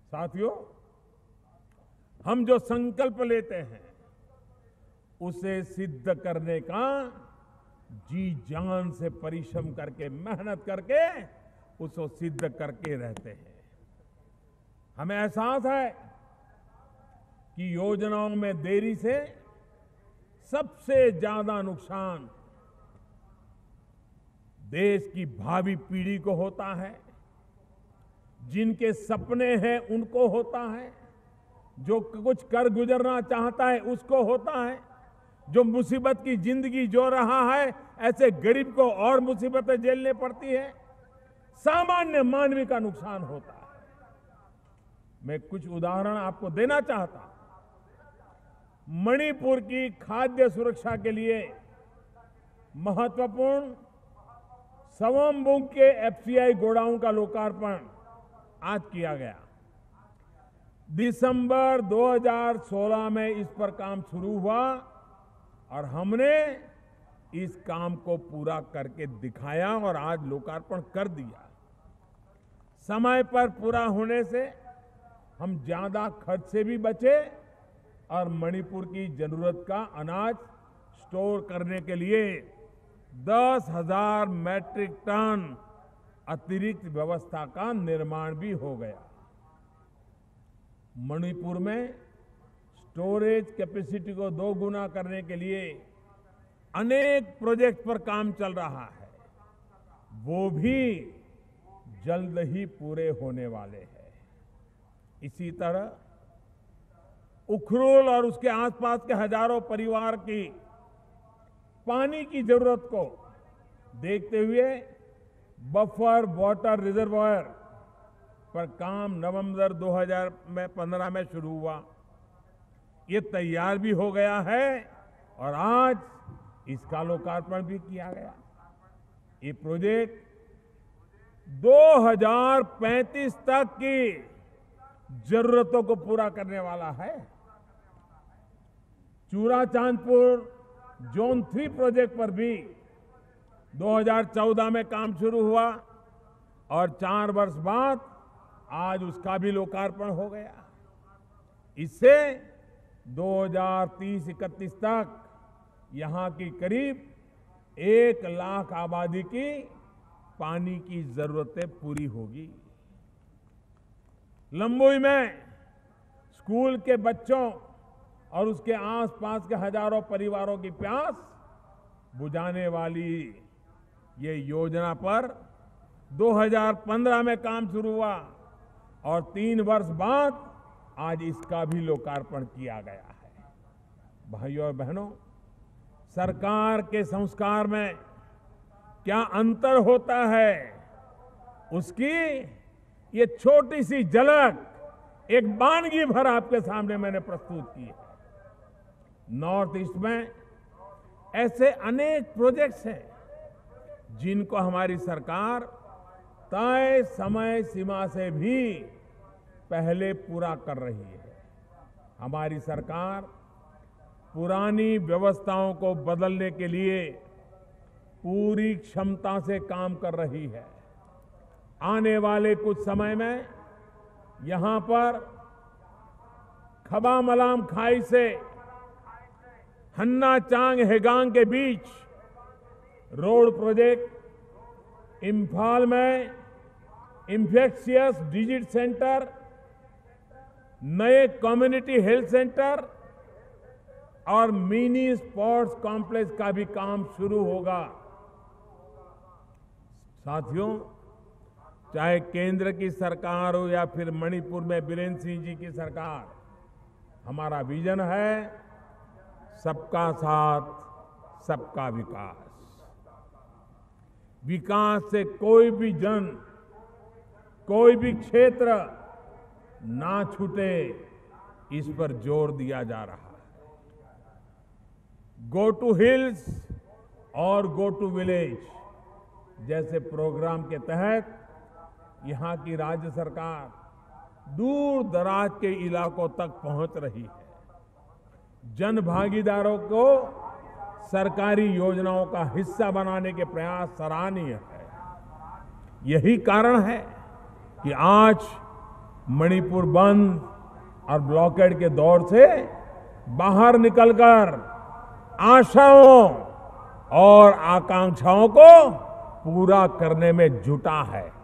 साथियों, हम जो संकल्प लेते हैं उसे सिद्ध करने का जी जान से परिश्रम करके, मेहनत करके उसको सिद्ध करके रहते हैं। हमें एहसास है कि योजनाओं में देरी से सबसे ज्यादा नुकसान देश की भावी पीढ़ी को होता है, जिनके सपने हैं उनको होता है, जो कुछ कर गुजरना चाहता है उसको होता है, जो मुसीबत की जिंदगी जो रहा है ऐसे गरीब को और मुसीबतें झेलने पड़ती है, सामान्य मानवी का नुकसान होता है। मैं कुछ उदाहरण आपको देना चाहता हूं। मणिपुर की खाद्य सुरक्षा के लिए महत्वपूर्ण सवोमबुंग के एफसीआई गोडाउन का लोकार्पण आज किया गया। दिसंबर 2016 में इस पर काम शुरू हुआ और हमने इस काम को पूरा करके दिखाया और आज लोकार्पण कर दिया। समय पर पूरा होने से हम ज्यादा खर्च से भी बचे और मणिपुर की जरूरत का अनाज स्टोर करने के लिए 10,000 मैट्रिक टन अतिरिक्त व्यवस्था का निर्माण भी हो गया। मणिपुर में स्टोरेज कैपेसिटी को 2 गुना करने के लिए अनेक प्रोजेक्ट पर काम चल रहा है, वो भी जल्द ही पूरे होने वाले हैं। इसी तरह उखरुल और उसके आसपास के हजारों परिवार की पानी की जरूरत को देखते हुए बफर वाटर रिजर्वायर पर काम नवंबर 2015 में शुरू हुआ। ये तैयार भी हो गया है और आज इसका लोकार्पण भी किया गया। ये प्रोजेक्ट 2035 तक की जरूरतों को पूरा करने वाला है। चूराचांदपुर जोन 3 प्रोजेक्ट पर भी 2014 में काम शुरू हुआ और 4 वर्ष बाद आज उसका भी लोकार्पण हो गया। इससे 2030-31 तक यहां की करीब 1 लाख आबादी की पानी की जरूरतें पूरी होगी। लंबुई में स्कूल के बच्चों और उसके आसपास के हजारों परिवारों की प्यास बुझाने वाली ये योजना पर 2015 में काम शुरू हुआ और 3 वर्ष बाद आज इसका भी लोकार्पण किया गया है। भाइयों और बहनों, सरकार के संस्कार में क्या अंतर होता है, उसकी ये छोटी सी झलक एक वानगी भर आपके सामने मैंने प्रस्तुत की है। नॉर्थ ईस्ट में ऐसे अनेक प्रोजेक्ट्स हैं जिनको हमारी सरकार तय समय सीमा से भी पहले पूरा कर रही है। हमारी सरकार पुरानी व्यवस्थाओं को बदलने के लिए पूरी क्षमता से काम कर रही है। आने वाले कुछ समय में यहां पर खबा मलाम खाई से हन्ना चांग हेगांग के बीच रोड प्रोजेक्ट, इंफाल में इंफेक्शियस डिजीज सेंटर, नए कम्युनिटी हेल्थ सेंटर और मिनी स्पोर्ट्स कॉम्प्लेक्स का भी काम शुरू होगा। साथियों, चाहे केंद्र की सरकार हो या फिर मणिपुर में बीरेन्द्र सिंह जी की सरकार, हमारा विजन है सबका साथ, सबका विकास। विकास से कोई भी जन, कोई भी क्षेत्र ना छूटे, इस पर जोर दिया जा रहा है। गो टू हिल्स और गो टू विलेज जैसे प्रोग्राम के तहत यहां की राज्य सरकार दूर दराज के इलाकों तक पहुंच रही है। जन भागीदारों को सरकारी योजनाओं का हिस्सा बनाने के प्रयास सराहनीय है। यही कारण है कि आज मणिपुर बंद और ब्लॉकेड के दौर से बाहर निकलकर आशाओं और आकांक्षाओं को पूरा करने में जुटा है।